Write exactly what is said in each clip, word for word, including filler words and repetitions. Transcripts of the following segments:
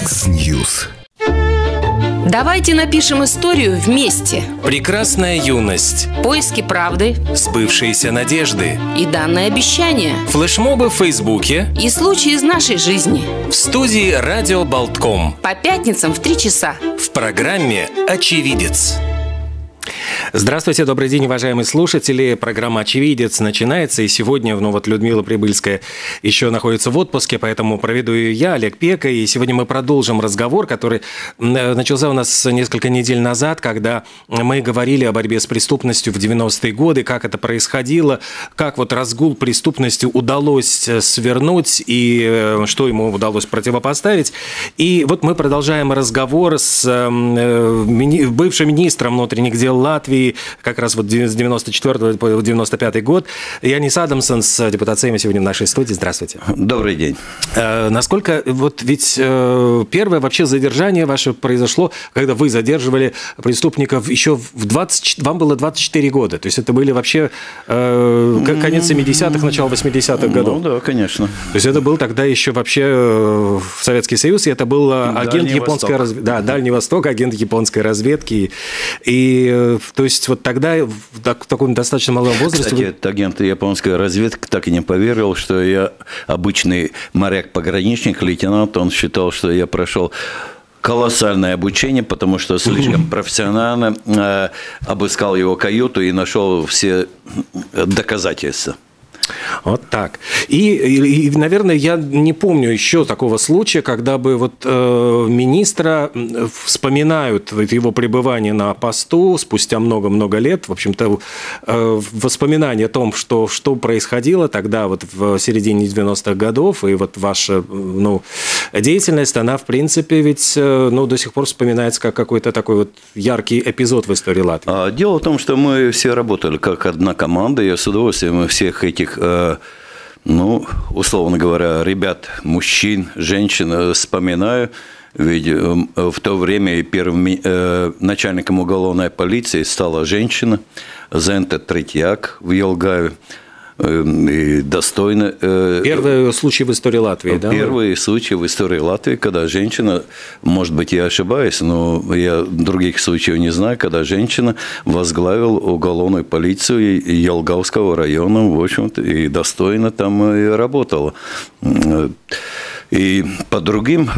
X-News. Давайте напишем историю вместе. Прекрасная юность. Поиски правды. Сбывшиеся надежды. И данное обещание. Флешмобы в Фейсбуке. И случаи из нашей жизни. В студии Радио Болтком. По пятницам в три часа. В программе «Очевидец». Здравствуйте, добрый день, уважаемые слушатели. Программа «Очевидец» начинается, и сегодня, ну вот, Людмила Прибыльская еще находится в отпуске, поэтому проведу ее я, Олег Пека, и сегодня мы продолжим разговор, который начался у нас несколько недель назад, когда мы говорили о борьбе с преступностью в девяностые годы, как это происходило, как вот разгул преступности удалось свернуть и что ему удалось противопоставить. И вот мы продолжаем разговор с бывшим министром внутренних дел Латвии, как раз вот с девяносто четвёртого по девяносто пятый год. Янис Адамсон с депутацией сегодня в нашей студии. Здравствуйте. Добрый день. Э, насколько, вот ведь э, первое вообще задержание ваше произошло, когда вы задерживали преступников еще в двадцать, вам было двадцать четыре года. То есть это были вообще э, конец семидесятых, начало восьмидесятых годов. Ну да, конечно. То есть это был тогда еще вообще э, Советский Союз, и это был агент Дальний японской разведки. Да, Дальний Восток, агент японской разведки. И, э, то есть вот тогда в таком достаточно малом возрасте... Кстати, этот агент японской разведки так и не поверил, что я обычный моряк-пограничник, лейтенант. Он считал, что я прошел колоссальное обучение, потому что слишком профессионально э, обыскал его каюту и нашел все доказательства. Вот так. И, и, и, наверное, я не помню еще такого случая, когда бы вот э, министра вспоминают его пребывание на посту спустя много-много лет, в общем-то, э, воспоминания о том, что, что происходило тогда вот в середине девяностых годов, и вот ваша ну, деятельность, она, в принципе, ведь э, ну, до сих пор вспоминается как какой-то такой вот яркий эпизод в истории Латвии. Дело в том, что мы все работали как одна команда, я с удовольствием всех этих ну, условно говоря, ребят, мужчин, женщин вспоминаю, ведь в то время первым начальником уголовной полиции стала женщина Зента Третьяк в Елгаве. И достойно. Первый случай в истории Латвии, да? Первый случай в истории Латвии, когда женщина, может быть, я ошибаюсь, но я других случаев не знаю, когда женщина возглавила уголовную полицию Елгавского района, в общем-то, и достойно там и работала. И по другим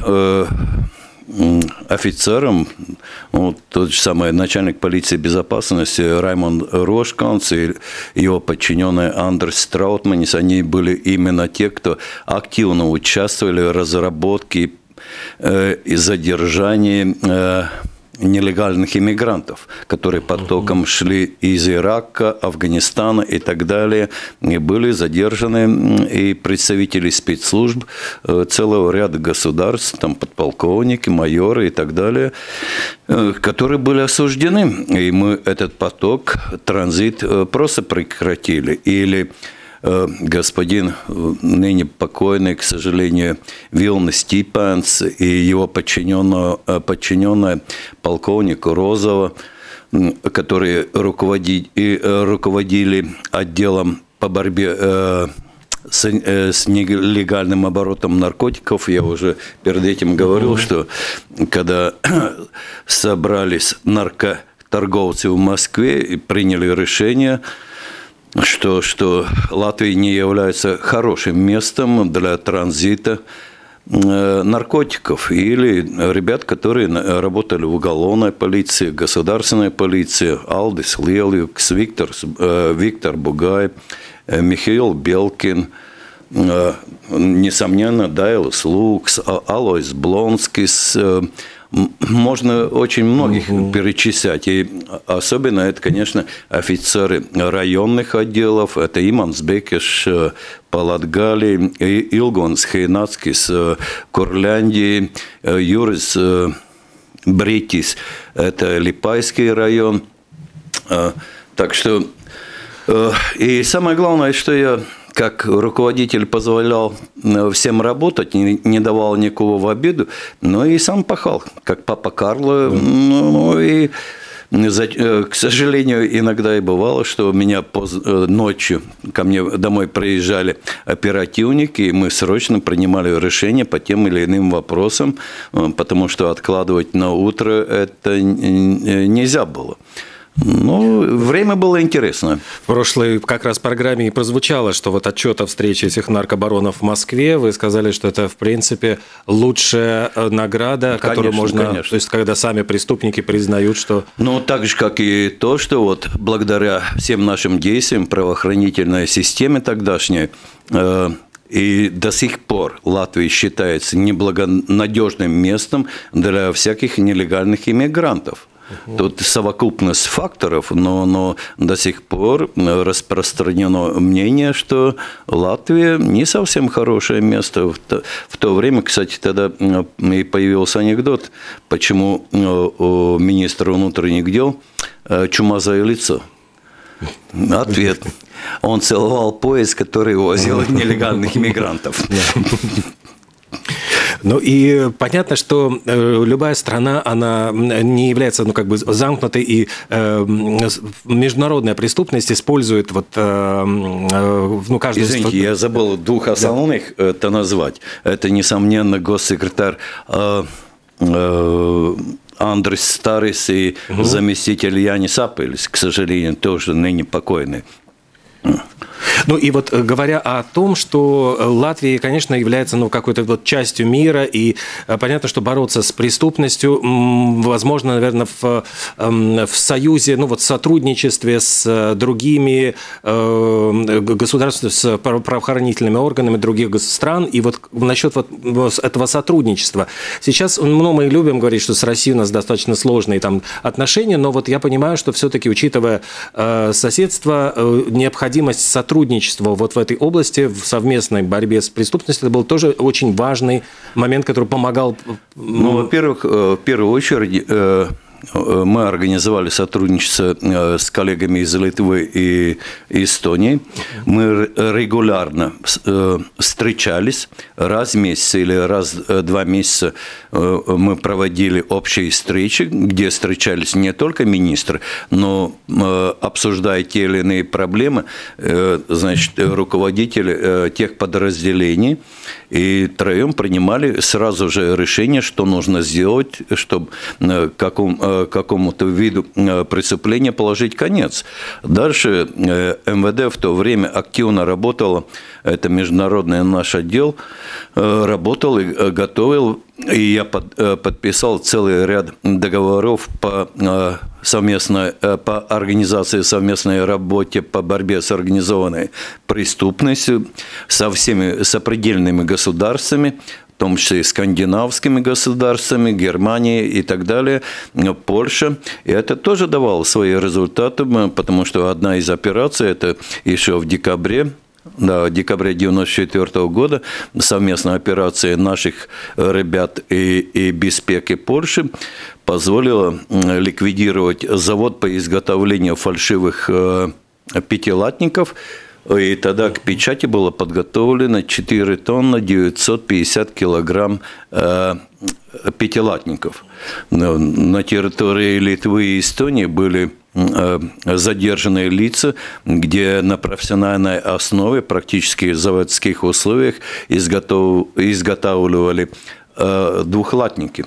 офицерам, вот, тот же самый начальник полиции безопасности Раймонд Рошканц и его подчиненный Андрес Страутманис, они были именно те, кто активно участвовали в разработке э, и задержании э, нелегальных иммигрантов, которые потоком шли из Ирака, Афганистана и так далее, и были задержаны и представители спецслужб целого ряда государств, там подполковники, майоры и так далее, которые были осуждены. И мы этот поток, транзит просто прекратили. Или господин, ныне покойный, к сожалению, Вилна Стипанс и его подчиненная, подчиненная полковнику Розова, которые руководили, руководили отделом по борьбе с, с нелегальным оборотом наркотиков. Я уже перед этим говорил, что когда собрались наркоторговцы в Москве и приняли решение, Что, что Латвия не является хорошим местом для транзита наркотиков или ребят, которые работали в уголовной полиции, государственной полиции, Алдис Лелюкс, Виктор, Виктор Бугай, Михаил Белкин, несомненно, Дайлас Лукс, Алойс Блонскис. Можно очень многих угу. перечислять. И особенно это, конечно, офицеры районных отделов. Это Иманс Бекеш по Латгалии, Илгонс Хейнацкис Курляндии, Юрис Бритис, это Липайский район. Так что, и самое главное, что я как руководитель позволял всем работать, не, не давал никого в обиду, но и сам пахал, как папа Карло. Ну, и К сожалению, иногда и бывало, что меня поздно, ночью ко мне домой приезжали оперативники, и мы срочно принимали решения по тем или иным вопросам, потому что откладывать на утро это нельзя было. Ну, время было интересно. В прошлой как раз программе и прозвучало, что вот отчет о встрече этих наркобаронов в Москве, вы сказали, что это, в принципе, лучшая награда, конечно, которую можно... Конечно. То есть, когда сами преступники признают, что... Ну, так же, как и то, что вот благодаря всем нашим действиям правоохранительной системе тогдашней... Э И до сих пор Латвия считается неблагонадежным местом для всяких нелегальных иммигрантов. Тут совокупность факторов, но, но до сих пор распространено мнение, что Латвия не совсем хорошее место. В то, в то время, кстати, тогда и появился анекдот, почему у министра внутренних дел чумазое лицо. Ответ. Он целовал поезд, который возил нелегальных иммигрантов. Ну и понятно, что любая страна, она не является, ну, как бы замкнутой, и э, международная преступность использует вот, э, ну, каждый... Извините, я забыл двух основных да. это назвать. Это, несомненно, госсекретарь э, э, Андрис Старис и угу. заместитель Янис Апелис, к сожалению, тоже ныне покойный. Ну и вот говоря о том, что Латвия, конечно, является ну, какой-то вот частью мира, и понятно, что бороться с преступностью, возможно, наверное, в, в союзе, ну вот в сотрудничестве с другими государствами, с правоохранительными органами других стран, и вот насчет вот этого сотрудничества. Сейчас ну, мы любим говорить, что с Россией у нас достаточно сложные там отношения, но вот я понимаю, что все-таки, учитывая соседство, необходимость сотрудничества Сотрудничество вот в этой области, в совместной борьбе с преступностью, это был тоже очень важный момент, который помогал... Ну, во-первых, в первую очередь, мы организовали сотрудничество с коллегами из Литвы и Эстонии. Мы регулярно встречались. Раз в месяц или раз в два месяца мы проводили общие встречи, где встречались не только министры, но обсуждая те или иные проблемы, значит, руководители тех подразделений. И троем принимали сразу же решение, что нужно сделать, чтобы какому, какому-то виду преступления положить конец. Дальше эм вэ дэ в то время активно работало, это международный наш отдел, работал и готовил, и я под, подписал целый ряд договоров по совместной, по организации совместной работе по борьбе с организованной преступностью со всеми сопредельными государствами, в том числе и скандинавскими государствами, Германией и так далее, Польша. И это тоже давало свои результаты, потому что одна из операций, это еще в декабре, Да, в декабре девяносто четвёртого года совместная операция наших ребят и, и Беспеки Польши позволила ликвидировать завод по изготовлению фальшивых пятилатников. И тогда к печати было подготовлено четыре тонны девятьсот пятьдесят килограмм пятилатников. На территории Литвы и Эстонии были задержанные лица, где на профессиональной основе, практически в заводских условиях, изготов... изготавливали двухлатники.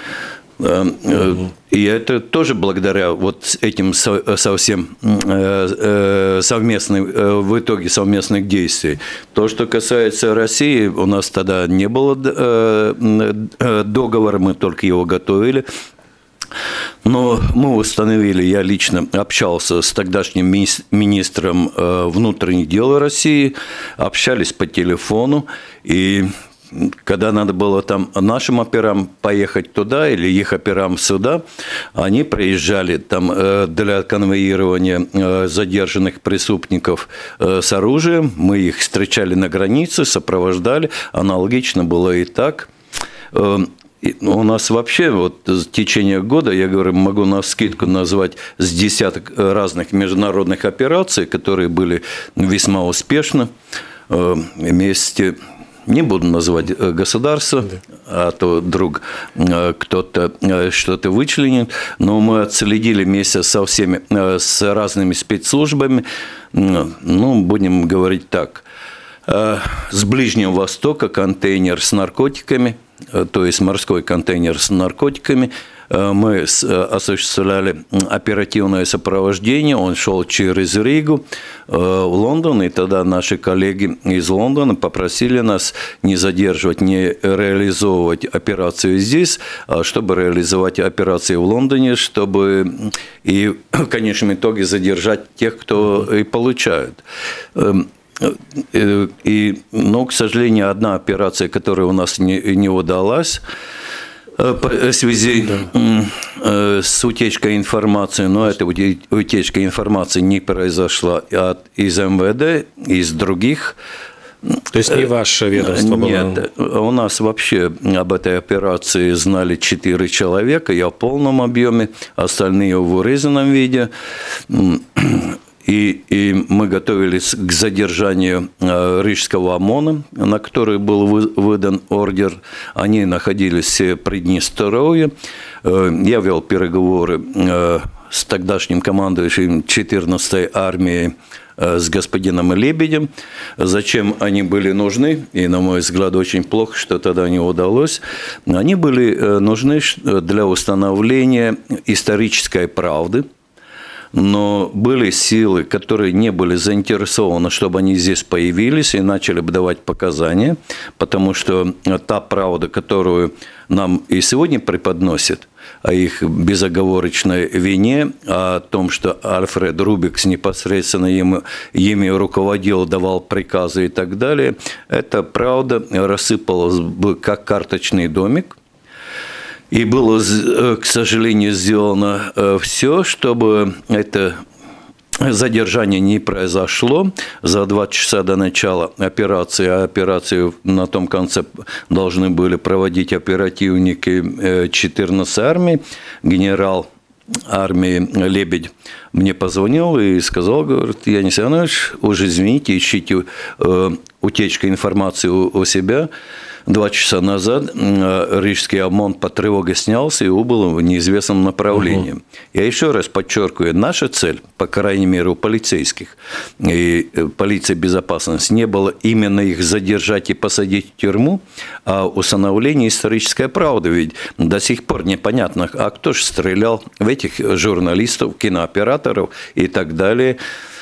И это тоже благодаря вот этим совсем совместным, в итоге совместных действий. То, что касается России, у нас тогда не было договора, мы только его готовили. Но мы установили, я лично общался с тогдашним министром внутренних дел России, общались по телефону, и когда надо было там нашим операм поехать туда или их операм сюда, они приезжали там для конвоирования задержанных преступников с оружием, мы их встречали на границе, сопровождали, аналогично было и так. У нас вообще вот в течение года, я говорю, могу навскидку назвать с десяток разных международных операций, которые были весьма успешны. Вместе не буду называть государство, да. а то вдруг кто-то что-то вычленит, но мы отследили вместе со всеми, с разными спецслужбами, ну, будем говорить так, с Ближнего Востока контейнер с наркотиками, то есть морской контейнер с наркотиками. Мы осуществляли оперативное сопровождение, он шел через Ригу в Лондон, и тогда наши коллеги из Лондона попросили нас не задерживать, не реализовывать операцию здесь, а чтобы реализовать операцию в Лондоне, чтобы и в конечном итоге задержать тех, кто и получает. И, но, к сожалению, одна операция, которая у нас не, не удалась, в связи да. с утечкой информации, но эта утечка информации не произошла от, из эм вэ дэ, из других. То есть не ваше ведомство было? Нет, у нас вообще об этой операции знали четыре человека, я в полном объеме, остальные в урезанном виде. И, и мы готовились к задержанию Рижского ОМОНа, на который был выдан ордер. Они находились в Приднестровье. Я вел переговоры с тогдашним командующим четырнадцатой армией, с господином Лебедем. Зачем они были нужны, и, на мой взгляд, очень плохо, что тогда не удалось. Они были нужны для установления исторической правды. Но были силы, которые не были заинтересованы, чтобы они здесь появились и начали бы давать показания, потому что та правда, которую нам и сегодня преподносят, о их безоговорочной вине, о том, что Альфред Рубикс непосредственно ими, ими руководил, давал приказы и так далее, эта правда рассыпалась бы как карточный домик. И было, к сожалению, сделано все, чтобы это задержание не произошло за два часа до начала операции, а операцию на том конце должны были проводить оперативники четырнадцатой армии. Генерал армии Лебедь мне позвонил и сказал, говорит, Янис Иванович, уже извините, ищите утечку информации у себя. Два часа назад Рижский ОМОН по тревоге снялся и убыл в неизвестном направлении. Угу. Я еще раз подчеркиваю, наша цель, по крайней мере у полицейских и полиции безопасности, не было именно их задержать и посадить в тюрьму, а установление исторической правды. Ведь до сих пор непонятно, а кто же стрелял в этих журналистов, кинооператоров и так далее.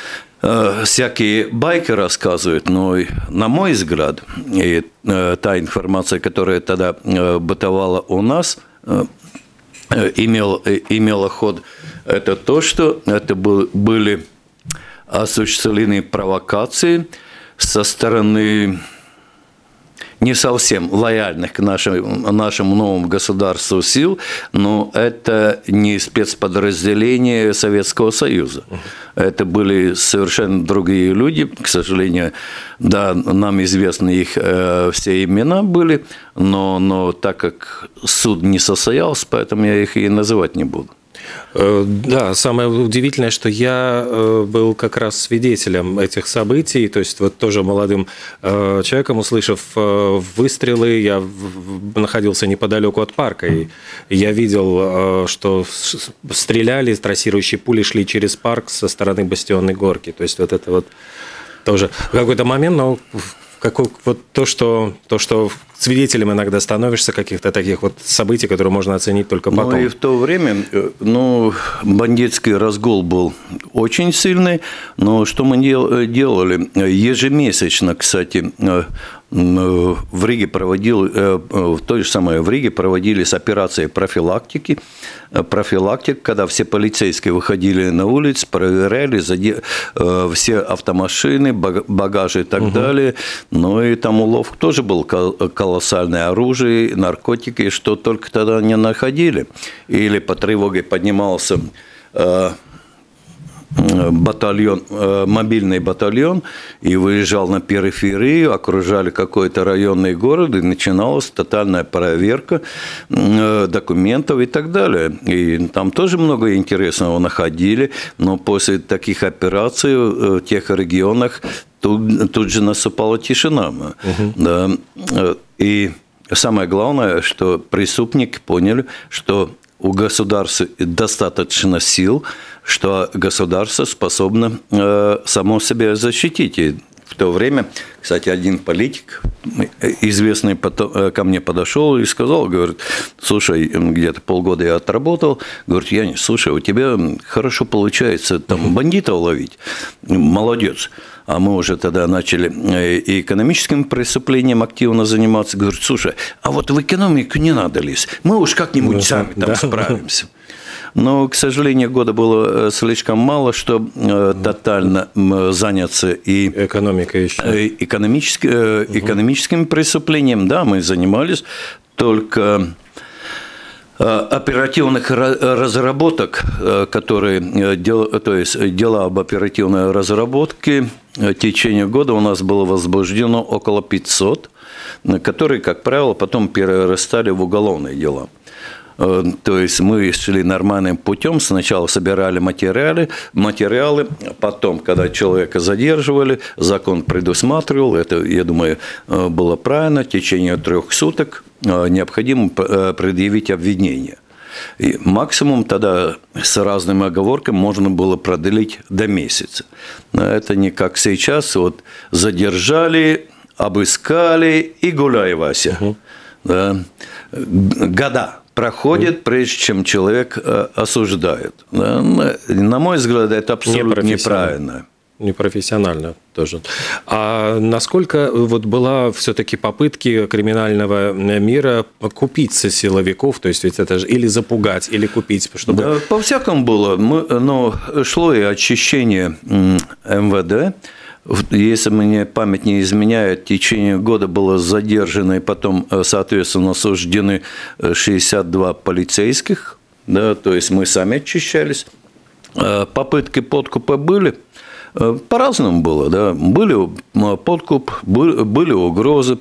Всякие байки рассказывают, но, на мой взгляд, и та информация, которая тогда бытовала у нас, имела, имела ход, это то, что это был, были осуществлены провокации со стороны не совсем лояльных к нашему, нашему новому государству сил, но это не спецподразделения Советского Союза. Это были совершенно другие люди. К сожалению, да, нам известны их э, все имена были, но, но так как суд не состоялся, поэтому я их и называть не буду. Да, самое удивительное, что я был как раз свидетелем этих событий, то есть вот тоже молодым человеком, услышав выстрелы, я находился неподалеку от парка, и я видел, что стреляли, трассирующие пули шли через парк со стороны Бастионной горки, то есть вот это вот тоже в какой-то момент, но какой, вот то, что, то, что свидетелем иногда становишься каких-то таких вот событий, которые можно оценить только потом. Ну и в то время, ну, бандитский разгул был очень сильный, но что мы делали? Ежемесячно, кстати, в Риге проводил, в то же самое в Риге проводились операции профилактики, профилактик, когда все полицейские выходили на улицу, проверяли все автомашины, багажи и так угу. далее. Ну и там улов тоже был колоссальное оружие, наркотики, что только тогда не находили. Или по тревоге поднимался батальон, мобильный батальон и выезжал на периферию, окружали какой-то районный город, и начиналась тотальная проверка документов и так далее. И там тоже много интересного находили, но после таких операций в тех регионах тут, тут же наступала тишина. Угу. Да. И самое главное, что преступники поняли, что у государства достаточно сил, что государство способно э, само себя защитить. И в то время, кстати, один политик, известный, ко мне подошел и сказал, говорит, слушай, где-то полгода я отработал, говорит, Янис, слушай, у тебя хорошо получается там бандитов ловить, молодец. А мы уже тогда начали и экономическим преступлением активно заниматься. Говорит, слушай, а вот в экономику не надо лезть, мы уж как-нибудь сами там да. справимся. Но, к сожалению, года было слишком мало, чтобы тотально заняться и экономикой еще. Экономически, экономическим преступлением. Да, мы занимались, только оперативных разработок, которые, то есть дела об оперативной разработке, в течение года у нас было возбуждено около пятисот, которые, как правило, потом перерастали в уголовные дела. То есть мы шли нормальным путем, сначала собирали материалы, материалы, потом, когда человека задерживали, закон предусматривал, это, я думаю, было правильно, в течение трех суток необходимо предъявить обвинение. И максимум тогда с разными оговорками можно было продлить до месяца. Это не как сейчас, вот задержали, обыскали и гуляй, Вася. Угу. Да. Года проходит, прежде чем человек осуждает. На мой взгляд, это абсолютно неправильно. Непрофессионально тоже. А насколько вот была все-таки попытки криминального мира купиться силовиков, то есть ведь это же или запугать, или купить, чтобы... Да, по-всякому было. Мы, но шло и очищение эм вэ дэ. Если мне память не изменяет, в течение года было задержано и потом, соответственно, осуждены шестьдесят два полицейских, да, то есть мы сами очищались. Попытки подкупа были, по-разному было, да, были подкуп, были угрозы.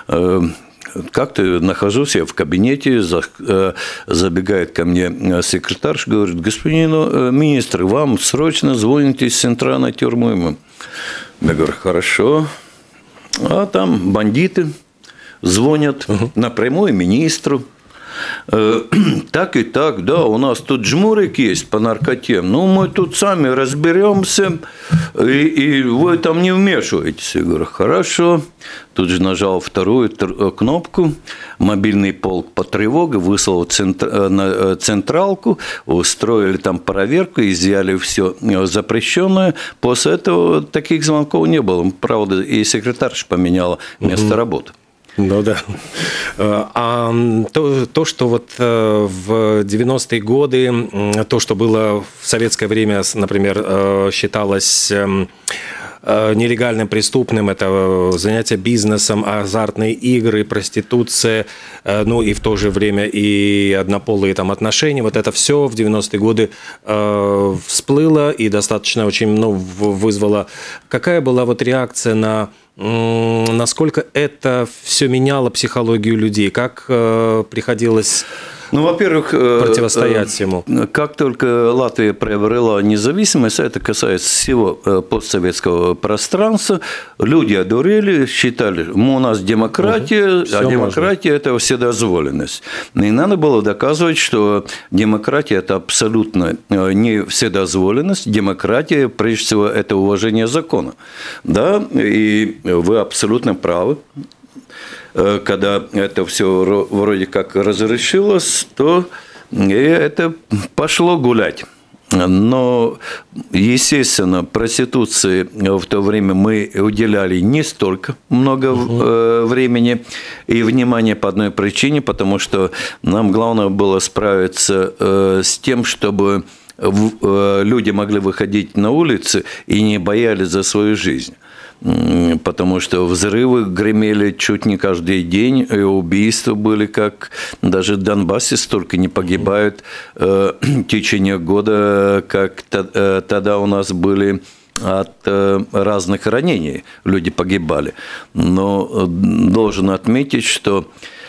Как-то нахожусь я в кабинете, забегает ко мне секретарша, говорит, господин министр, вам срочно звонят из центральной тюрьмы. Я говорю, хорошо. А там бандиты звонят угу. напрямую министру. Так и так, да, у нас тут жмурик есть по наркоте, ну, мы тут сами разберемся, и, и вы там не вмешиваетесь. Я говорю, хорошо. Тут же нажал вторую кнопку, мобильный полк по тревоге, выслал на централку, устроили там проверку, изъяли все запрещенное. После этого таких звонков не было. Правда, и секретарша поменяла место угу. работы. Ну да. А то, то, что вот в девяностые годы, то, что было в советское время, например, считалось нелегальным, преступным, это занятие бизнесом, азартные игры, проституция, ну и в то же время и однополые там отношения, вот это все в девяностые годы э, всплыло и достаточно очень, ну, вызвало. Какая была вот реакция на насколько это все меняло психологию людей? Как э, приходилось ну, во-первых, противостоять ему? Как только Латвия приобрела независимость, это касается всего постсоветского пространства, люди одурели, считали, у нас демократия, угу, а демократия можно. Это вседозволенность. И надо было доказывать, что демократия – это абсолютно не вседозволенность, демократия, прежде всего, это уважение закона. Да, и вы абсолютно правы. Когда это все вроде как разрешилось, то это пошло гулять. Но, естественно, проституции в то время мы уделяли не столько много угу. времени и внимания по одной причине, потому что нам главное было справиться с тем, чтобы люди могли выходить на улицы и не боялись за свою жизнь. Потому что взрывы гремели чуть не каждый день, и убийства были, как даже в Донбассе столько не погибают в течение года, как тогда у нас были от разных ранений, люди погибали. Но должен отметить, что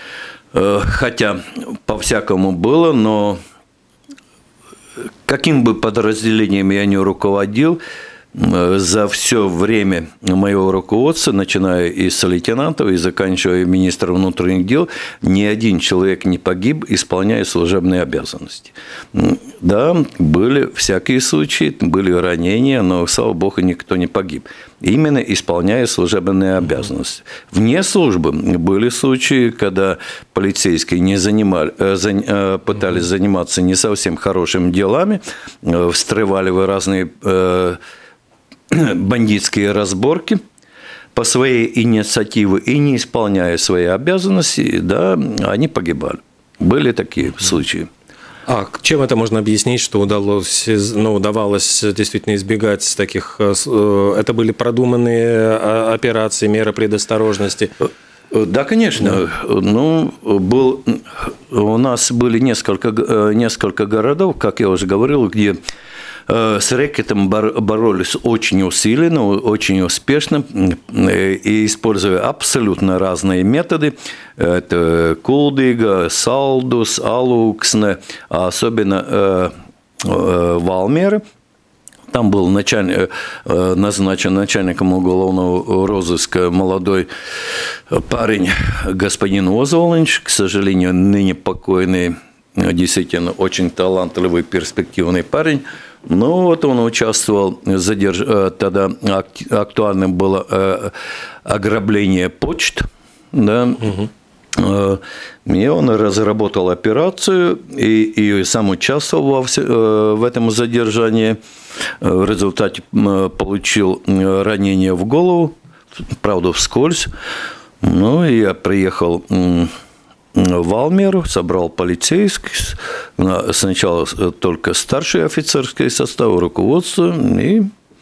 хотя по-всякому было, но каким бы подразделением я ни руководил, за все время моего руководства, начиная и с лейтенантов, и заканчивая министром внутренних дел, ни один человек не погиб, исполняя служебные обязанности. Да, были всякие случаи, были ранения, но, слава богу, никто не погиб. Именно исполняя служебные обязанности. Вне службы были случаи, когда полицейские не занимали, пытались заниматься не совсем хорошими делами, встревали в разные бандитские разборки по своей инициативе и не исполняя свои обязанности, да, они погибали. Были такие случаи. А чем это можно объяснить, что удалось, ну, удавалось действительно избегать таких? Это были продуманные операции, меры предосторожности? Да, конечно. Да. Ну, был, у нас были несколько, несколько городов, как я уже говорил, где с рэкетом боролись очень усиленно, очень успешно и используя абсолютно разные методы. Это Кулдига, Салдус, Алуксне, а особенно Валмера. Там был начальник, назначен начальником уголовного розыска молодой парень господин Озолинч, к сожалению, ныне покойный, действительно очень талантливый, перспективный парень. Ну, вот он участвовал, задерж... тогда актуальным было ограбление почт, да, угу. И он разработал операцию и, и сам участвовал в этом задержании. В результате получил ранение в голову, правда, вскользь. Ну, и я приехал в Валмеру, собрал полицейских, сначала только старший офицерский состав, руководство, и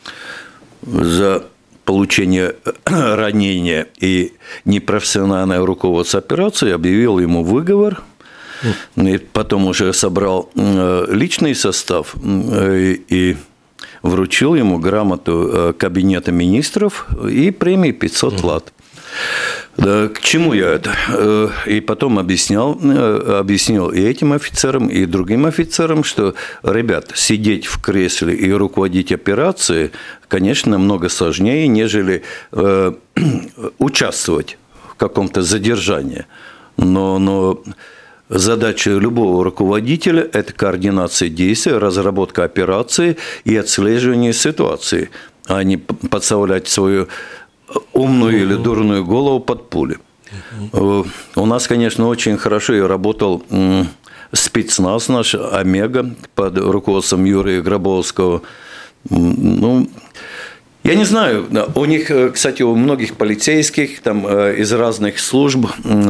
за получение ранения и непрофессиональное руководство операции объявил ему выговор, и потом уже собрал личный состав и вручил ему грамоту Кабинета министров и премии пятьсот лат. Да, к чему я это? И потом объяснял, объяснил и этим офицерам, и другим офицерам, что, ребят, сидеть в кресле и руководить операцией, конечно, намного сложнее, нежели э, участвовать в каком-то задержании. Но, но задача любого руководителя – это координация действий, разработка операции и отслеживание ситуации, а не подставлять свою умную или дурную голову под пули. У нас, конечно, очень хорошо работал спецназ наш, Омега, под руководством Юрия Гробовского. Ну, я не знаю, у них, кстати, у многих полицейских там из разных служб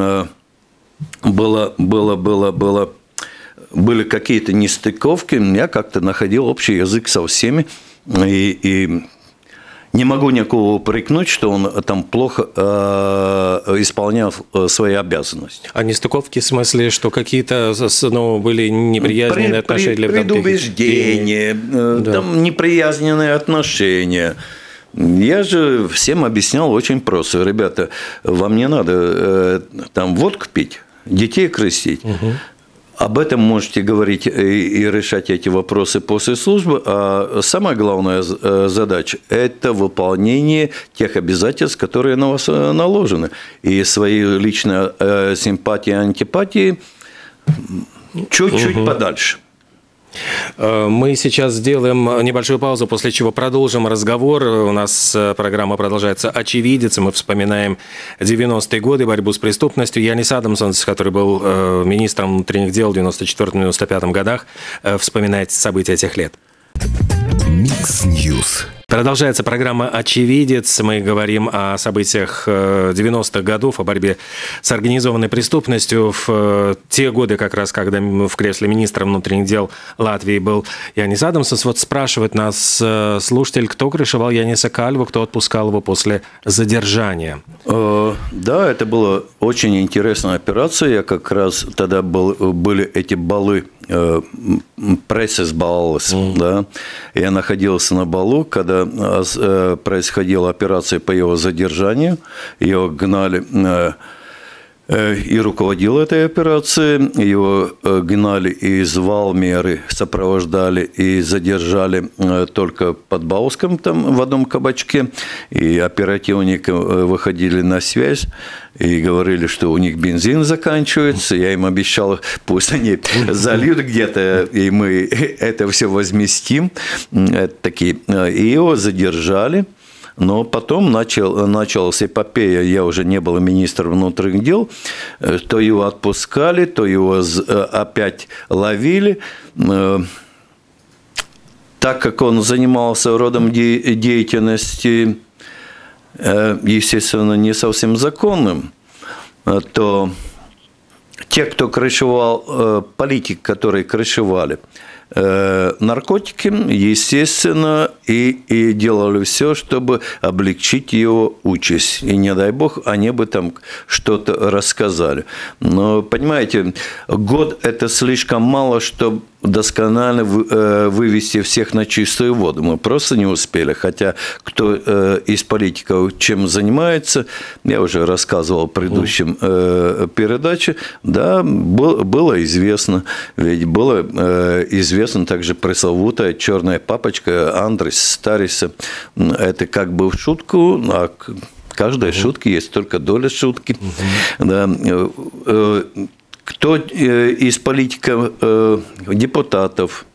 было, было, было, было, были какие-то нестыковки. Я как-то находил общий язык со всеми, и, и не могу никого упрекнуть, что он там плохо э, исполнял свои обязанности. А нестыковки в смысле, что какие-то, ну, были неприязненные при, отношения? При, предубеждения, да. Там неприязненные отношения. Я же всем объяснял очень просто. Ребята, вам не надо э, там водку пить, детей крестить. Угу. Об этом можете говорить и решать эти вопросы после службы, а самая главная задача – это выполнение тех обязательств, которые на вас наложены. И свои личные симпатии и антипатии чуть-чуть угу. подальше. Мы сейчас сделаем небольшую паузу, после чего продолжим разговор. У нас программа продолжается «Очевидец». Мы вспоминаем девяностые годы, борьбу с преступностью. Янис Адамсонс, который был министром внутренних дел в девяносто четвёртом — девяносто пятом годах, вспоминает события тех лет. Микс Ньюс. Продолжается программа «Очевидец». Мы говорим о событиях девяностых годов, о борьбе с организованной преступностью. В те годы, как раз, когда в кресле министра внутренних дел Латвии был Янис Адамсонс, вот спрашивает нас слушатель, кто крышевал Яниса Кальву, кто отпускал его после задержания. Да, это была очень интересная операция. Я как раз тогда был, были эти балы, пресses баллс, mm. да. Я находился на балу, когда происходила операция по его задержанию. Его гнали и руководил этой операцией. Его гнали из Валмеры, сопровождали и задержали только под Бауском, там в одном кабачке. И оперативники выходили на связь и говорили, что у них бензин заканчивается. Я им обещал, пусть они зальют где-то, и мы это все возместим. Это такие. И его задержали. Но потом начал, началась эпопея, я уже не был министром внутренних дел, то его отпускали, то его опять ловили. Так как он занимался родом деятельности, естественно, не совсем законным, то те, кто крышевал, политики, которые крышевали наркотики, естественно, и, и делали все, чтобы облегчить его участь. И не дай бог, они бы там что-то рассказали. Но, понимаете, год – это слишком мало, чтобы досконально вывести всех на чистую воду. Мы просто не успели. Хотя кто из политиков чем занимается, я уже рассказывал в предыдущем передаче, да, было известно. Ведь было известно также пресловутая черная папочка Андрис Стариса. Это как бы в шутку, а каждой uh-huh. шутки есть только доля шутки. Uh-huh. Да. Кто из политиков, депутатов,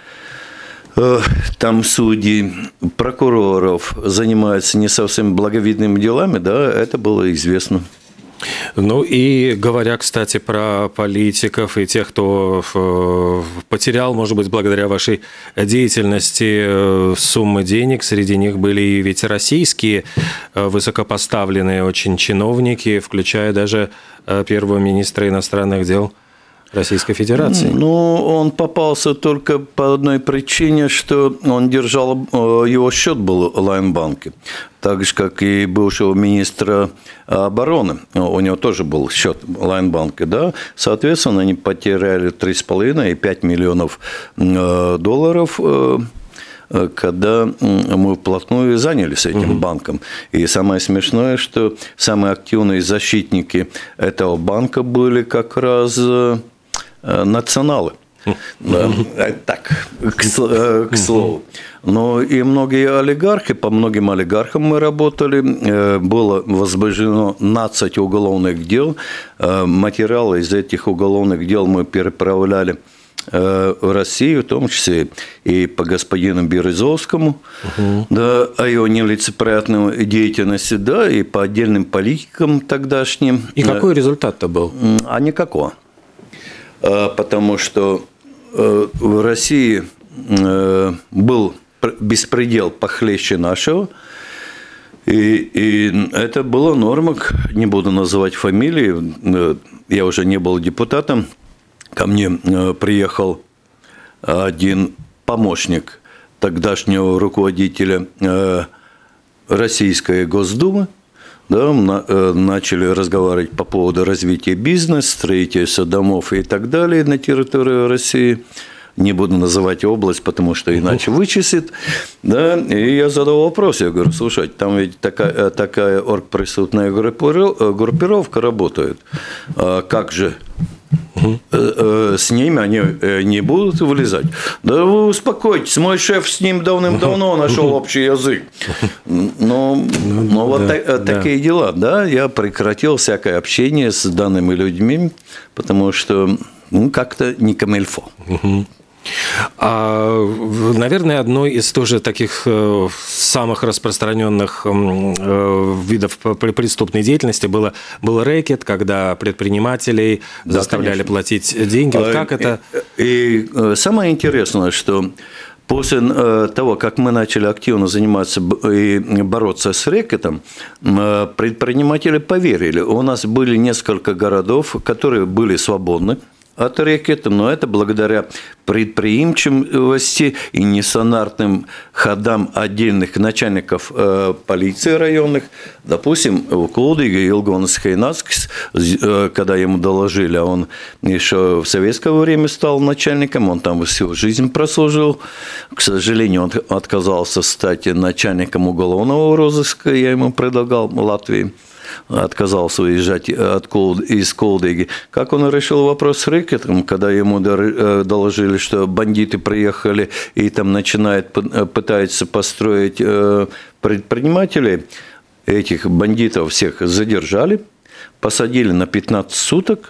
там судей, прокуроров занимается не совсем благовидными делами, да, это было известно. Ну и говоря, кстати, про политиков и тех, кто потерял, может быть, благодаря вашей деятельности суммы денег, среди них были и ведь российские высокопоставленные очень чиновники, включая даже первого министра иностранных дел Российской Федерации. Ну, он попался только по одной причине, что он держал, его счет был в Лайнбанке, так же, как и бывшего министра обороны. У него тоже был счет в Лайнбанке, да. Соответственно, они потеряли три с половиной и пять миллионов долларов, когда мы вплотную занялись этим угу. банком. И самое смешное, что самые активные защитники этого банка были как раз националы. Да, так, к, к слову. Но и многие олигархи, по многим олигархам мы работали, было возбуждено двенадцать уголовных дел. Материалы из этих уголовных дел мы переправляли в Россию, в том числе и по господину Березовскому, угу. да, о его нелицеприятной деятельности, да, и по отдельным политикам тогдашним. И какой результат-то был? А никакого. Потому что в России был беспредел похлеще нашего, и, и это была норма, не буду называть фамилии, я уже не был депутатом, ко мне приехал один помощник тогдашнего руководителя Российской Госдумы, да, начали разговаривать по поводу развития бизнеса, строительства домов и так далее на территории России. Не буду называть область, потому что иначе вычислит. Да, и я задал вопрос, я говорю, слушайте, там ведь такая, такая оргпреступная группировка работает. А как же с ними они не будут вылезать? Да вы успокойтесь, мой шеф с ним давным-давно нашел общий язык. Но, но вот да, та, да. такие дела, да, я прекратил всякое общение с данными людьми, потому что ну, как-то не камильфо. А, наверное, одной из тоже таких самых распространенных видов преступной деятельности было, был рэкет, когда предпринимателей да, заставляли конечно. платить деньги. Вот как это? И, и самое интересное, что после того, как мы начали активно заниматься и бороться с рэкетом, предприниматели поверили. У нас были несколько городов, которые были свободны от рэкета, но это благодаря предприимчивости и нестандартным ходам отдельных начальников э, полиции районных. Допустим, в Клудиге Илгонс Хейнацкис, э, когда ему доложили, а он еще в советское время стал начальником, он там всю жизнь прослужил. К сожалению, он отказался стать начальником уголовного розыска, я ему предлагал в Латвии. отказался уезжать от Колд... из Колдыги. Как он решил вопрос с рэкетом, когда ему доложили, что бандиты приехали и там начинают, пытаются построить предпринимателей, этих бандитов всех задержали, посадили на пятнадцать суток.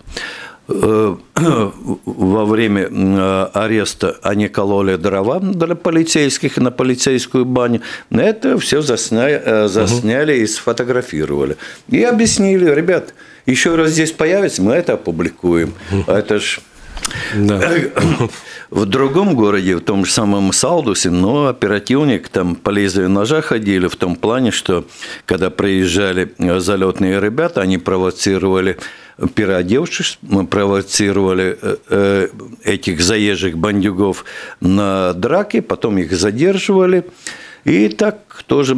Во время ареста они кололи дрова для полицейских на полицейскую баню. Это все засняли, засняли и сфотографировали. И объяснили: ребят, еще раз здесь появится, мы это опубликуем. Это ж... Да. В другом городе, в том же самом Салдусе, но оперативник, там по лезвию ножа ходили в том плане, что когда приезжали залетные ребята, они провоцировали, переодевшись, мы провоцировали этих заезжих бандюгов на драки, потом их задерживали. И так тоже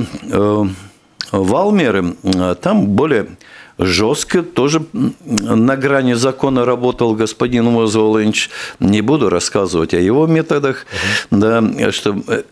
в Алмере там более... жестко, тоже на грани закона работал господин Мозолович. Не буду рассказывать о его методах, uh-huh. да, чтобы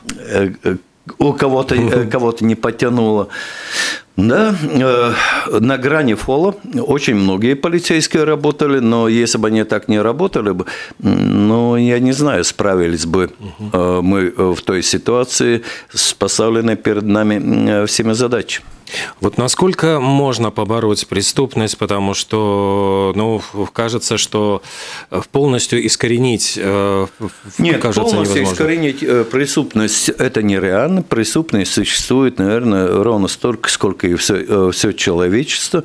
у кого-то, uh-huh. кого-то не потянуло. Да, на грани фола очень многие полицейские работали, но если бы они так не работали бы, ну, я не знаю, справились бы uh-huh. мы в той ситуации с поставленной перед нами всеми задачами. Вот насколько можно побороть преступность, потому что, ну, кажется, что полностью искоренить, Нет, кажется, полностью невозможно. искоренить преступность – это нереально. Преступность существует, наверное, ровно столько, сколько и все, все человечество.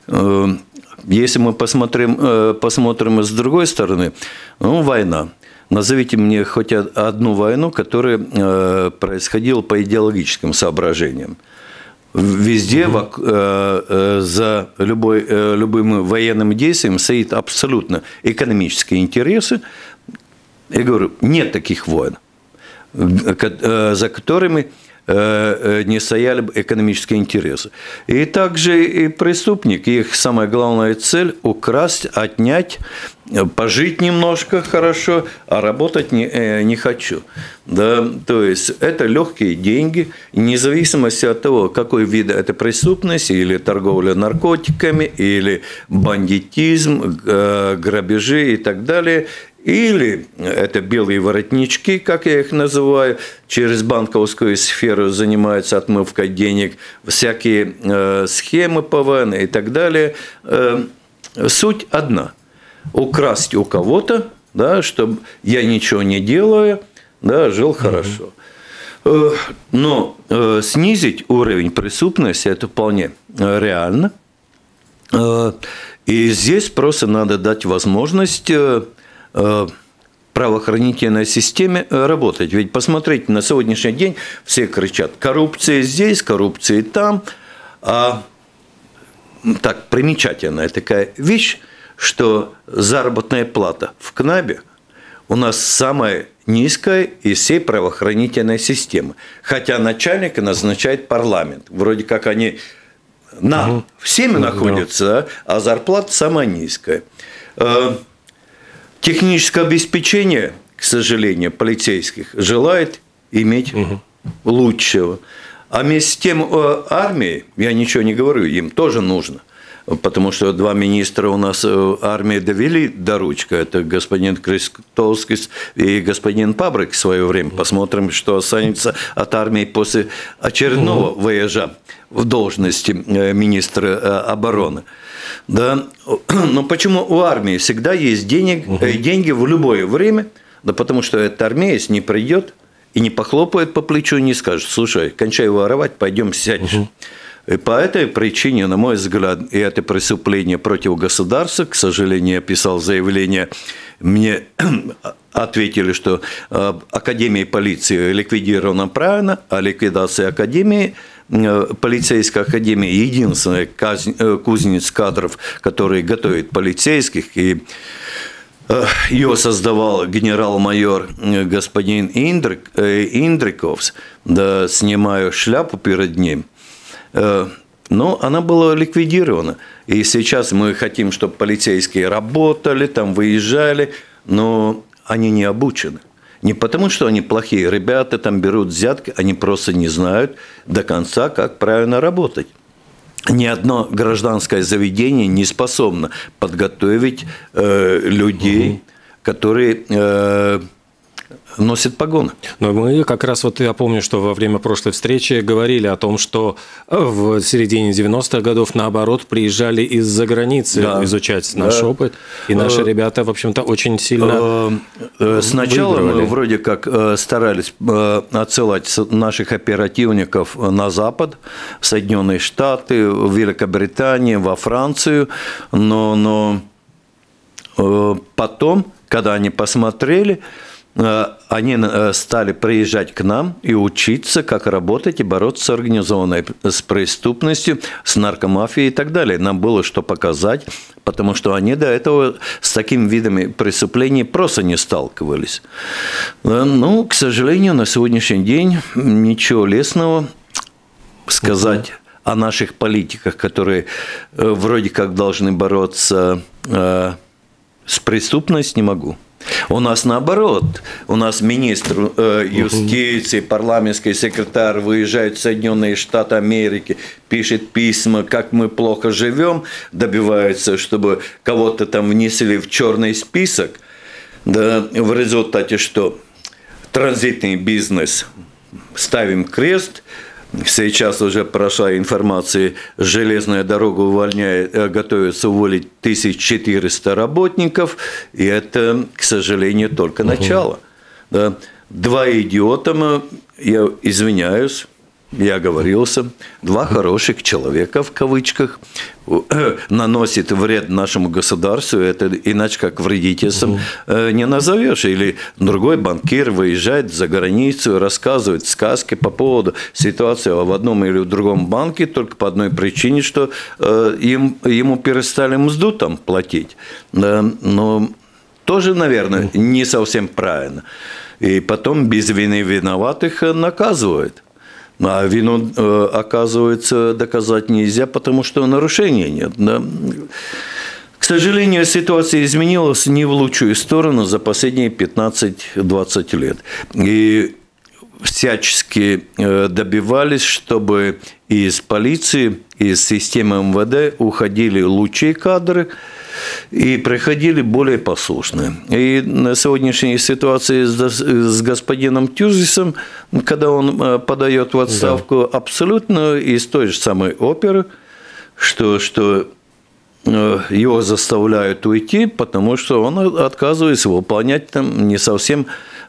Если мы посмотрим, посмотрим с другой стороны, ну, война. Назовите мне хоть одну войну, которая происходила по идеологическим соображениям. Везде mm-hmm. за любой, любым военным действием стоит абсолютно экономические интересы. Я говорю, нет таких войн, за которыми не стояли бы экономические интересы. И также и преступник, их самая главная цель – украсть, отнять, пожить немножко хорошо, а работать не, не хочу. Да, то есть это легкие деньги, вне зависимости от того, какой вид это преступность, или торговля наркотиками, или бандитизм, грабежи и так далее. Или это белые воротнички, как я их называю, через банковскую сферу занимаются отмывкой денег, всякие э, схемы ПВН и так далее. Э, суть одна – украсть у кого-то, да, чтобы я ничего не делаю, да, жил хорошо. Э, но э, снизить уровень преступности – это вполне реально. Э, и здесь просто надо дать возможность… Э, правоохранительной системе работать. Ведь посмотрите, на сегодняшний день все кричат: коррупция здесь, коррупция там. А так, примечательная такая вещь, что заработная плата в КНАБе у нас самая низкая из всей правоохранительной системы. Хотя начальника назначает парламент. Вроде как они на угу. всеми находятся, а зарплата самая низкая. Техническое обеспечение, к сожалению, полицейских желает иметь угу. лучшего. А вместе с тем армии, я ничего не говорю, им тоже нужно. Потому что два министра у нас армии довели до ручки. Это господин Крестовский и господин Пабрик в свое время. Посмотрим, что останется от армии после очередного угу. вояжа в должности министра обороны. Да. Но почему у армии всегда есть денег, угу. деньги в любое время? Да потому что эта армеец не придет и не похлопает по плечу, не скажет: слушай, кончай воровать, пойдем сядешь. Угу. И по этой причине, на мой взгляд, и это преступление против государства, к сожалению, я писал заявление, мне ответили, что Академия полиции ликвидирована правильно, а ликвидация Академии, полицейской академии, единственная кузница кадров, который готовит полицейских, и ее создавал генерал-майор господин Индрик, Индриковс, да, снимаю шляпу перед ним. Но она была ликвидирована. И сейчас мы хотим, чтобы полицейские работали, там выезжали, но они не обучены. Не потому, что они плохие ребята, там берут взятки, они просто не знают до конца, как правильно работать. ни одно гражданское заведение не способно подготовить э, людей, угу. которые э, носят погоны. Но мы как раз, вот я помню, что во время прошлой встречи говорили о том, что в середине девяностых годов, наоборот, приезжали из-за границы да. изучать наш да. опыт, и наши ребята, в общем-то, очень сильно Сначала выигрывали. Мы вроде как старались отсылать наших оперативников на Запад, в Соединенные Штаты, в Великобританию, во Францию, но, но потом, когда они посмотрели, они стали приезжать к нам и учиться, как работать и бороться с организованной с преступностью, с наркомафией и так далее. Нам было что показать, потому что они до этого с такими видами преступлений просто не сталкивались. Ну, к сожалению, на сегодняшний день ничего лестного сказать о наших политиках, которые вроде как должны бороться с преступностью, не могу. У нас наоборот, у нас министр юстиции, парламентский секретарь выезжает в Соединенные Штаты Америки, пишет письма, как мы плохо живем, добивается, чтобы кого-то там внесли в черный список, да, в результате что? Транзитный бизнес, ставим крест. Сейчас уже прошла информация, железная дорога увольняет, готовится уволить тысячу четыреста работников, и это, к сожалению, только начало. Да. Два идиота, я извиняюсь, я оговорился, два хороших человека, в кавычках, наносит вред нашему государству, это иначе как вредительством угу. не назовешь. Или другой банкир выезжает за границу, рассказывает сказки по поводу ситуации в одном или в другом банке только по одной причине, что им, ему перестали мзду там платить. Но тоже, наверное, не совсем правильно. И потом без вины виноватых наказывают. А вину, оказывается, доказать нельзя, потому что нарушения нет. Да? К сожалению, ситуация изменилась не в лучшую сторону за последние пятнадцать-двадцать лет. И всячески добивались, чтобы из полиции, из системы эм вэ дэ уходили лучшие кадры, и приходили более послушные. И на сегодняшней ситуации с господином Тюзисом, когда он подает в отставку, да. абсолютно из той же самой оперы, что, что его заставляют уйти, потому что он отказывается выполнять там не совсем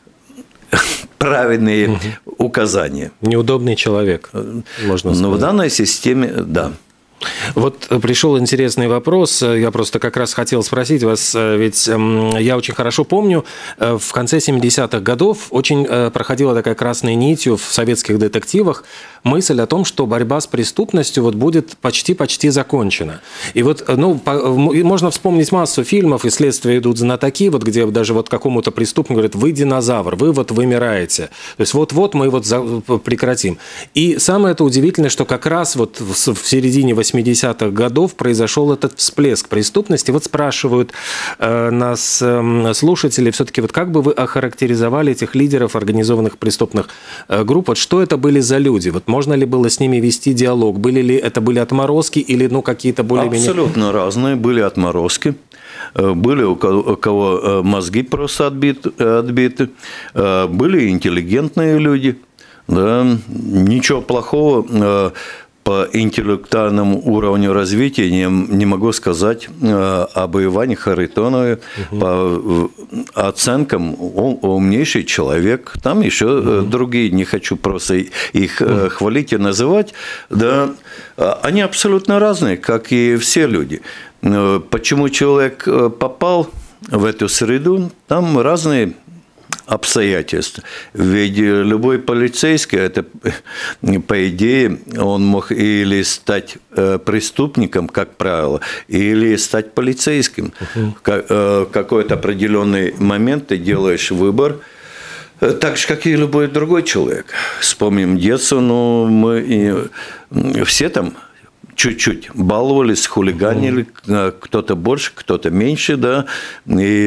правильные угу. указания. Неудобный человек, можно сказать. Но в данной системе, да. Вот пришел интересный вопрос. Я просто как раз хотел спросить вас, ведь я очень хорошо помню, в конце семидесятых годов очень проходила такая красной нитью в советских детективах мысль о том, что борьба с преступностью вот будет почти-почти закончена. И вот, ну, можно вспомнить массу фильмов, и следствия идут знатоки, вот где даже вот какому-то преступнику говорят: вы динозавр, вы вот вымираете. То есть вот-вот мы вот прекратим. И самое это удивительное, что как раз вот в середине восьмидесятых годов произошел этот всплеск преступности. Вот спрашивают э, нас э, слушатели, все-таки вот как бы вы охарактеризовали этих лидеров организованных преступных э, групп? Вот что это были за люди? Вот можно ли было с ними вести диалог? Были ли это были отморозки или ну, какие-то более-менее... Абсолютно разные были отморозки. Были у кого мозги просто отбиты, отбиты. Были интеллигентные люди. Да. Ничего плохого по интеллектуальному уровню развития не, не могу сказать об Иване Харитонове. Угу. По оценкам он умнейший человек. Там еще угу. другие, не хочу просто их угу. хвалить и называть. Да, они абсолютно разные, как и все люди. Почему человек попал в эту среду, там разные обстоятельств. Ведь любой полицейский, это, по идее, он мог или стать преступником, как правило, или стать полицейским. Uh-huh. В какой-то определенный момент ты делаешь выбор, так же, как и любой другой человек. Вспомним детство, но мы все там чуть-чуть баловались, хулиганили, uh-huh. кто-то больше, кто-то меньше, да, и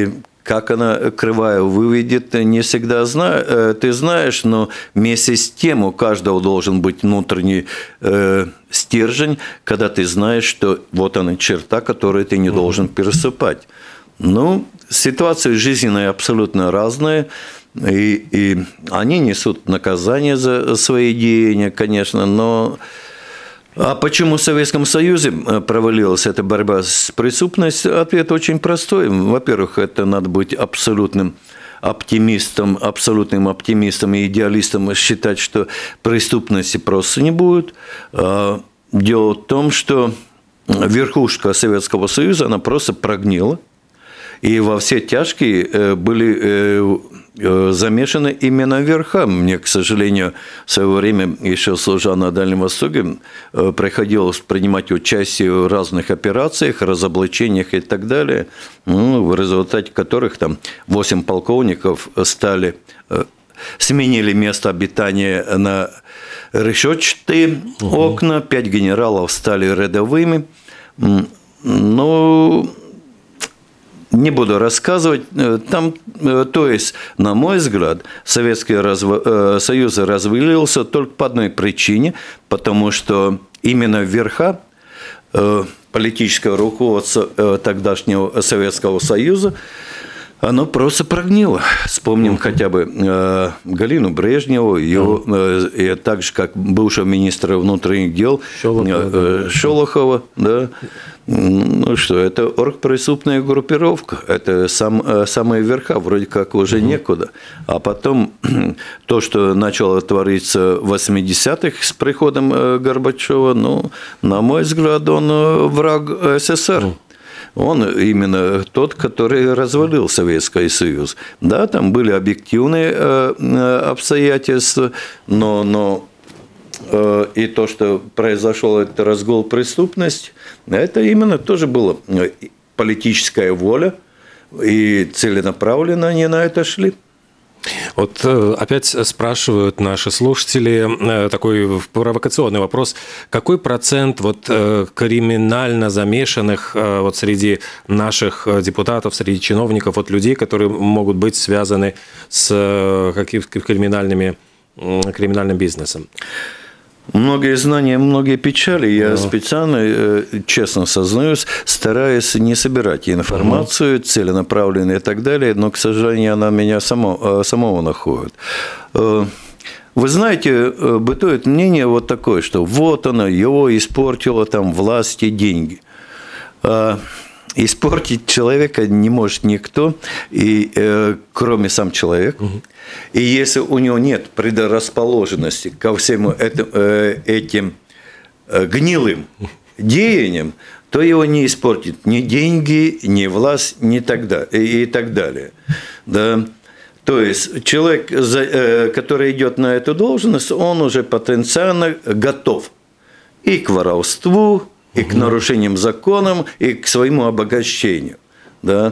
как она кривая выведет, не всегда зна... ты знаешь, но вместе с тем у каждого должен быть внутренний э, стержень, когда ты знаешь, что вот она черта, которую ты не должен переступать. Ну, ситуации жизненные абсолютно разные, и, и они несут наказание за свои деяния, конечно, но... А почему в Советском Союзе провалилась эта борьба с преступностью? Ответ очень простой. Во-первых, это надо быть абсолютным оптимистом, абсолютным оптимистом и идеалистом, считать, что преступности просто не будет. Дело в том, что верхушка Советского Союза, она просто прогнила. И во все тяжкие были замешаны именно верха. Мне, к сожалению, в свое время, еще служа на Дальнем Востоке, приходилось принимать участие в разных операциях, разоблачениях и так далее, ну, в результате которых там восемь полковников стали, сменили место обитания на решетчатые угу. окна, пять генералов стали рядовыми. Ну... Не буду рассказывать. Там, то есть, на мой взгляд, Советский Союз развалился только по одной причине, потому что именно верха политического руководства тогдашнего Советского Союза, оно просто прогнило. Вспомним uh-huh. хотя бы э, Галину Брежневу, его, uh-huh. э, так же, как бывшего министра внутренних дел Шолохова, э, да. Шолохова да. Ну что, это оргпреступная группировка, это сам, э, самые верха, вроде как уже uh-huh. некуда. А потом то, что начало твориться в восьмидесятых с приходом э, Горбачева, ну, на мой взгляд, он э, враг СССР. Uh-huh. Он именно тот, который развалил Советский Союз. Да, там были объективные обстоятельства, но, но и то, что произошел этот разгул преступности, это именно тоже была политическая воля, и целенаправленно они на это шли. Вот опять спрашивают наши слушатели такой провокационный вопрос. Какой процент вот криминально замешанных вот среди наших депутатов, среди чиновников, вот людей, которые могут быть связаны с какими-то криминальными, криминальным бизнесом? Многие знания, многие печали. Я да. специально, честно сознаюсь, стараюсь не собирать информацию, целенаправленную и так далее, но, к сожалению, она меня само, самого находит. Вы знаете, бытует мнение вот такое, что вот она, его испортила там власть и деньги. Испортить человека не может никто, и, э, кроме сам человек. Угу. И если у него нет предрасположенности ко всему этим, э, этим э, гнилым деяниям, то его не испортит ни деньги, ни власть, ни тогда, и, и так далее. Да? То есть человек, э, который идет на эту должность, он уже потенциально готов и к воровству, и к нарушениям законов, и к своему обогащению. Да?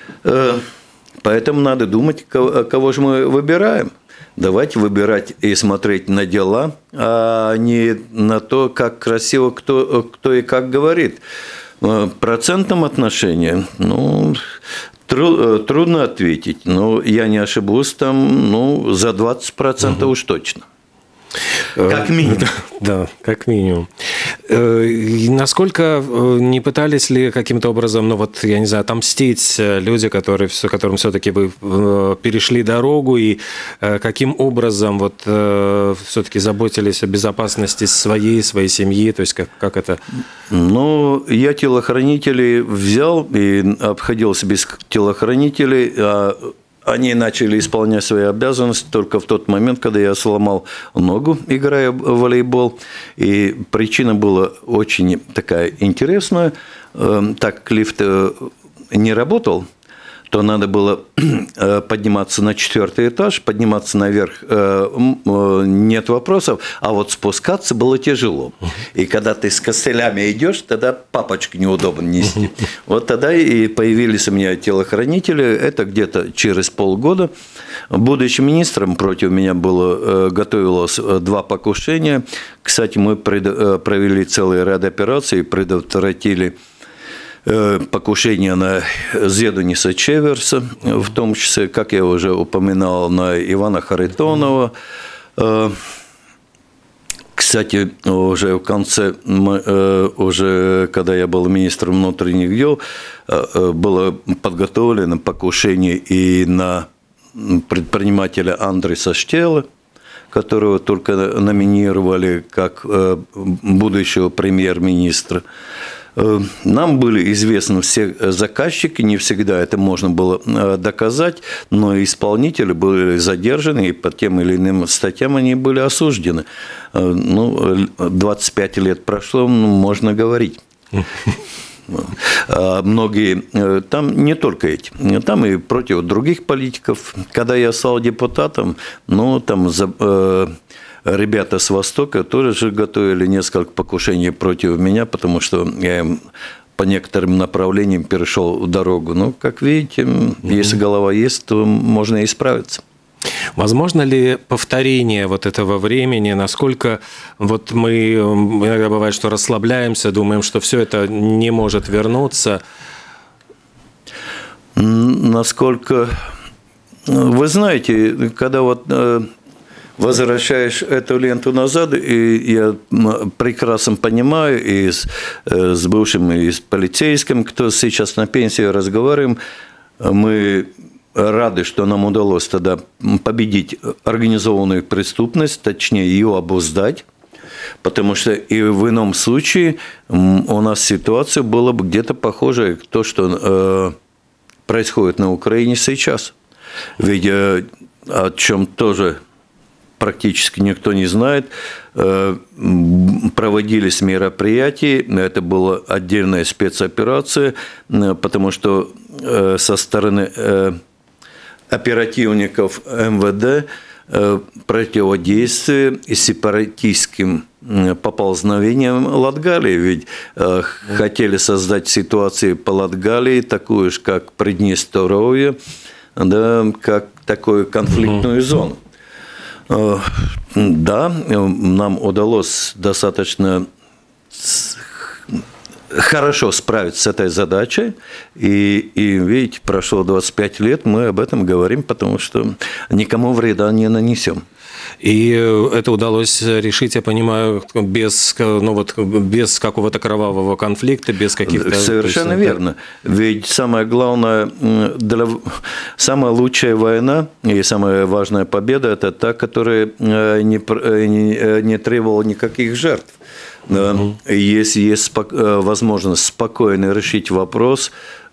Поэтому надо думать, кого же мы выбираем. Давайте выбирать и смотреть на дела, а не на то, как красиво кто, кто и как говорит. В процентном отношении, ну, трудно ответить. Но я не ошибусь, там, ну, за двадцать процентов угу. уж точно. Как минимум. Да, как минимум. Насколько не пытались ли каким-то образом, ну вот, я не знаю, отомстить люди, которые, которым все-таки вы перешли дорогу, и каким образом вот все-таки заботились о безопасности своей, своей семьи, то есть как, как это? Ну, я телохранителей взял и обходился без телохранителей, а они начали исполнять свои обязанности только в тот момент, когда я сломал ногу, играя в волейбол. И причина была очень такая интересная. Так как лифт не работал, то надо было подниматься на четвертый этаж, подниматься наверх нет вопросов, а вот спускаться было тяжело. И когда ты с костылями идешь, тогда папочку неудобно нести. Вот тогда и появились у меня телохранители. Это где-то через полгода. Будучи министром, против меня было, готовилось два покушения. Кстати, мы провели целый ряд операций, предотвратили покушение на Зедуниса Чеверса, в том числе, как я уже упоминал, на Ивана Харитонова. Кстати, уже в конце, уже когда я был министром внутренних дел, было подготовлено покушение и на предпринимателя Андреса Штела, которого только номинировали как будущего премьер-министра. Нам были известны все заказчики, не всегда это можно было доказать, но исполнители были задержаны, и по тем или иным статьям они были осуждены. Ну, двадцать пять лет прошло, ну, можно говорить. Многие, там не только эти, там и против других политиков. Когда я стал депутатом, ну, там ребята с Востока тоже же готовили несколько покушений против меня, потому что я им по некоторым направлениям перешел дорогу. Ну, как видите, mm-hmm. если голова есть, то можно и исправиться. Возможно ли повторение вот этого времени? Насколько вот мы иногда бывает, что расслабляемся, думаем, что все это не может вернуться? Насколько... Вы знаете, когда вот... возвращаешь эту ленту назад, и я прекрасно понимаю, и с, с бывшим, и с полицейским, кто сейчас на пенсии, разговариваем, мы рады, что нам удалось тогда победить организованную преступность, точнее, ее обуздать, потому что и в ином случае у нас ситуация была бы где-то похожая на то, что происходит на Украине сейчас. Ведь о чем тоже... практически никто не знает, проводились мероприятия, это была отдельная спецоперация, потому что со стороны оперативников эм вэ дэ противодействие сепаратистским поползновениям Латгалии, ведь хотели создать ситуацию по Латгалии, такую же, как Приднестровье, да, как такую конфликтную зону. Да, нам удалось достаточно хорошо справиться с этой задачей, и, и видите, прошло двадцать пять лет, мы об этом говорим, потому что никому вреда не нанесем. И это удалось решить, я понимаю, без, ну вот, без какого-то кровавого конфликта, без каких-то... Совершенно есть, верно. Ведь самое главное, для... самая лучшая война и самая важная победа – это та, которая не, не, не требовала никаких жертв. Угу. Если есть возможность спокойно решить вопрос,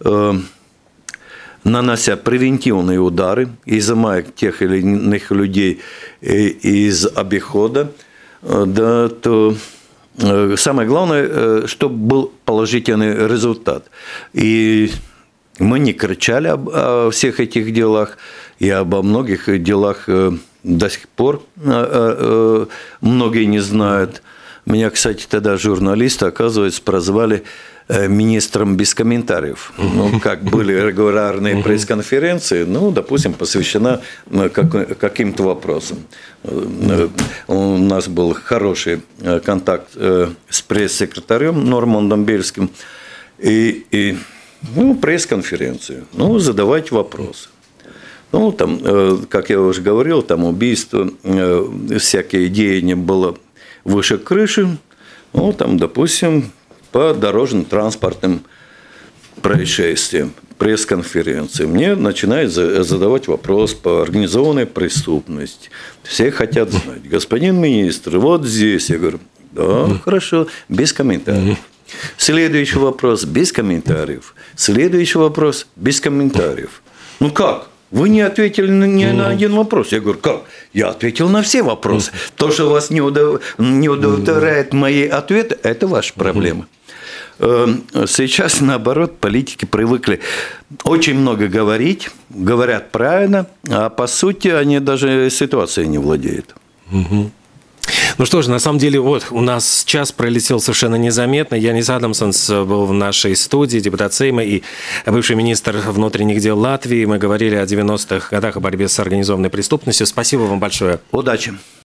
нанося превентивные удары, изымая тех или иных людей из обихода, да, то самое главное, чтобы был положительный результат. И мы не кричали об всех этих делах, и обо многих делах до сих пор многие не знают. Меня, кстати, тогда журналисты, оказывается, прозвали министром без комментариев. Ну, как были регулярные пресс-конференции, ну, допустим, посвящена каким-то вопросам. У нас был хороший контакт с пресс-секретарем Нормандом Бельским, и, и ну, пресс-конференцию, ну, задавать вопросы. Ну, там, как я уже говорил, там убийство, всякие деяния было выше крыши, ну, там, допустим, по дорожно-транспортным происшествиям, пресс-конференции. Мне начинают задавать вопрос по организованной преступности. Все хотят знать, господин министр, вот здесь. Я говорю, да, хорошо, без комментариев. Следующий вопрос, без комментариев. Следующий вопрос, без комментариев. Ну как? Вы не ответили ни на один вопрос. Я говорю, как? Я ответил на все вопросы. То, что вас не, удов... не удовлетворяет мои ответы, это ваша проблема. Сейчас, наоборот, политики привыкли очень много говорить, говорят правильно, а по сути они даже ситуацией не владеют. Ну что ж, на самом деле, вот, у нас час пролетел совершенно незаметно. Янис Адамсонс был в нашей студии, депутат Сейма и бывший министр внутренних дел Латвии. Мы говорили о девяностых годах, о борьбе с организованной преступностью. Спасибо вам большое. Удачи.